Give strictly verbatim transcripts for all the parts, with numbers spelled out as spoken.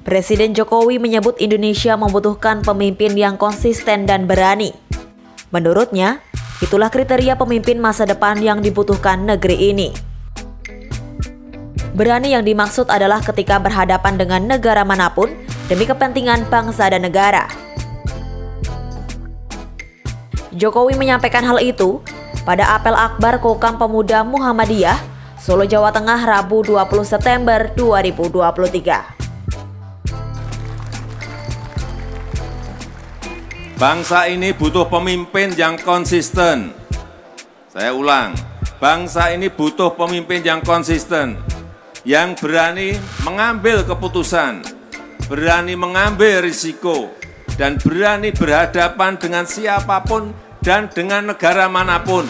Presiden Jokowi menyebut Indonesia membutuhkan pemimpin yang konsisten dan berani. Menurutnya, itulah kriteria pemimpin masa depan yang dibutuhkan negeri ini. Berani yang dimaksud adalah ketika berhadapan dengan negara manapun demi kepentingan bangsa dan negara. Jokowi menyampaikan hal itu pada apel akbar Kokam Pemuda Muhammadiyah, Solo, Jawa Tengah, Rabu dua puluh September dua ribu dua puluh tiga. Bangsa ini butuh pemimpin yang konsisten. Saya ulang, bangsa ini butuh pemimpin yang konsisten, yang berani mengambil keputusan, berani mengambil risiko, dan berani berhadapan dengan siapapun dan dengan negara manapun.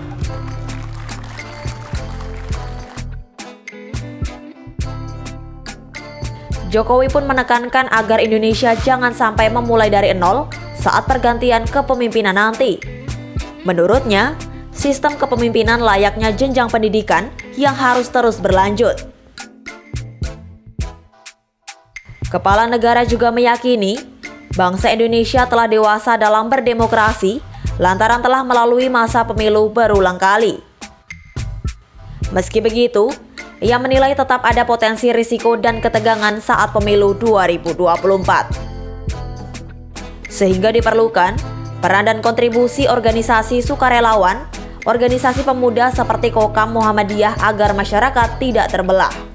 Jokowi pun menekankan agar Indonesia jangan sampai memulai dari nol saat pergantian kepemimpinan nanti. Menurutnya, sistem kepemimpinan layaknya jenjang pendidikan yang harus terus berlanjut. Kepala negara juga meyakini bangsa Indonesia telah dewasa dalam berdemokrasi lantaran telah melalui masa pemilu berulang kali. Meski begitu, ia menilai tetap ada potensi risiko dan ketegangan saat pemilu dua ribu dua puluh empat. Sehingga diperlukan peran dan kontribusi organisasi sukarelawan, organisasi pemuda seperti Kokam Muhammadiyah agar masyarakat tidak terbelah.